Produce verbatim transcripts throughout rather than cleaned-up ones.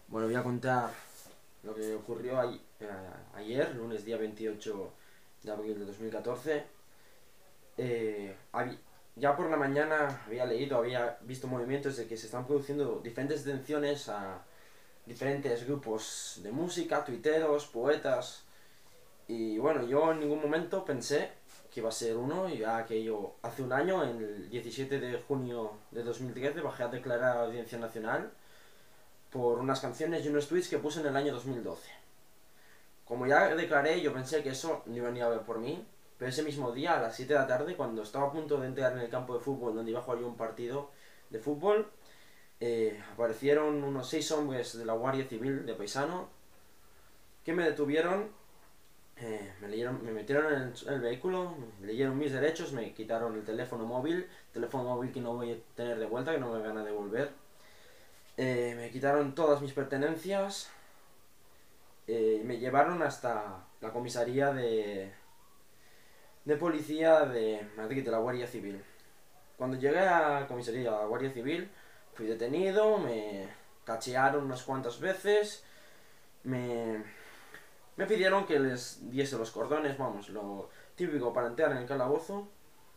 Bueno, voy a contar lo que ocurrió a- eh, ayer, lunes día veintiocho de abril de dos mil catorce. Eh, habi- ya por la mañana había leído, había visto movimientos de que se están produciendo diferentes detenciones a diferentes grupos de música, tuiteros, poetas. Y bueno, yo en ningún momento pensé que iba a ser uno, ya que yo hace un año, en el diecisiete de junio de dos mil trece, bajé a declarar a la Audiencia Nacional por unas canciones y unos tweets que puse en el año dos mil doce. Como ya declaré, yo pensé que eso no iba ni a ver por mí, pero ese mismo día, a las siete de la tarde, cuando estaba a punto de entrar en el campo de fútbol donde iba a jugar yo un partido de fútbol, eh, aparecieron unos seis hombres de la Guardia Civil de Paisano que me detuvieron, eh, me, leyeron, me metieron en el, en el vehículo, me leyeron mis derechos, me quitaron el teléfono móvil, teléfono móvil que no voy a tener de vuelta, que no me van a devolver, eh, me quitaron todas mis pertenencias, eh, me llevaron hasta la comisaría de, de policía de Madrid, de la Guardia Civil. Cuando llegué a la comisaría de la Guardia Civil, fui detenido, me cachearon unas cuantas veces, me, me pidieron que les diese los cordones, vamos, lo típico para entrar en el calabozo.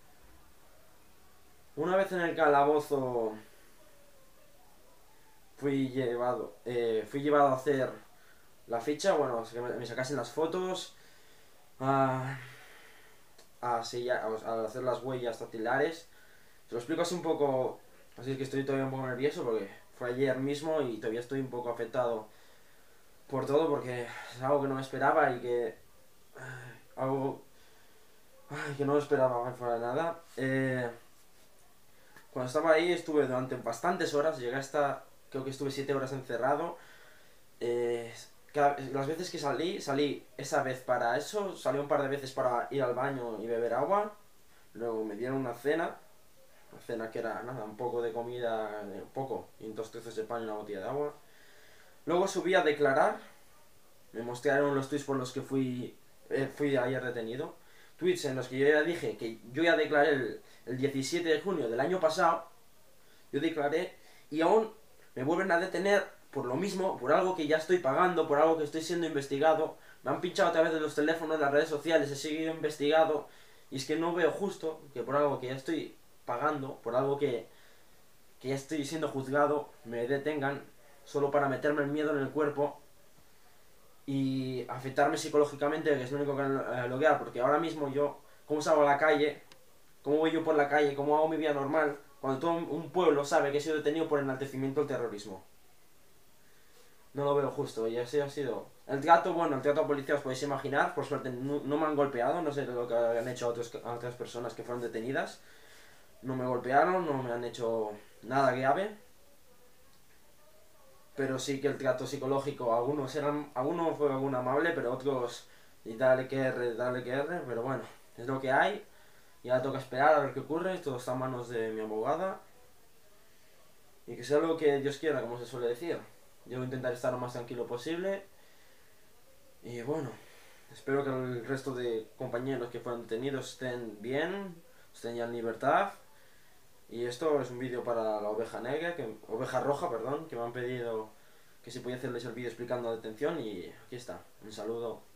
Una vez en el calabozo fui llevado, eh, fui llevado a hacer la ficha, bueno, que me sacasen las fotos, a, a, sellar, a hacer las huellas dactilares. Te lo explico así un poco, así que estoy todavía un poco nervioso porque fue ayer mismo y todavía estoy un poco afectado por todo porque es algo que no me esperaba y que... algo ay, que no me esperaba que fuera nada. Eh, cuando estaba ahí estuve durante bastantes horas, llegué hasta... creo que estuve siete horas encerrado. Eh, cada, las veces que salí, salí esa vez para eso, salí un par de veces para ir al baño y beber agua. Luego me dieron una cena, una cena que era nada, un poco de comida, un poco, y dos trozos de pan y una botella de agua. Luego subí a declarar, me mostraron los tweets por los que fui, eh, fui ayer detenido. Tweets en los que yo ya dije que yo ya declaré el, el diecisiete de junio del año pasado, yo declaré, y aún me vuelven a detener por lo mismo, por algo que ya estoy pagando, por algo que estoy siendo investigado. Me han pinchado a través de los teléfonos, las redes sociales, he seguido investigado, y es que no veo justo que por algo que ya estoy pagando, por algo que, que ya estoy siendo juzgado, me detengan solo para meterme el miedo en el cuerpo y afectarme psicológicamente, que es lo único que eh, lo queda, porque ahora mismo yo, ¿cómo salgo a la calle? ¿Cómo voy yo por la calle? ¿Cómo hago mi vida normal? Cuando todo un pueblo sabe que he sido detenido por enaltecimiento del terrorismo. No lo veo justo, y así ha sido. El trato, bueno, el trato a policía os podéis imaginar, por suerte no, no me han golpeado, no sé lo que han hecho a, otros, a otras personas que fueron detenidas. No me golpearon, no me han hecho nada grave, pero sí que el trato psicológico, algunos eran, algunos fue algún amable, pero otros, y dale que R, dale que R, pero bueno, es lo que hay, ya toca esperar a ver qué ocurre, todo está en manos de mi abogada, y que sea lo que Dios quiera, como se suele decir. Yo voy a intentar estar lo más tranquilo posible, y bueno, espero que el resto de compañeros que fueron detenidos estén bien, estén ya en libertad. Y esto es un vídeo para la oveja negra, que, oveja roja, perdón, que me han pedido que si podía hacerles el vídeo explicando la detención y aquí está. Un saludo.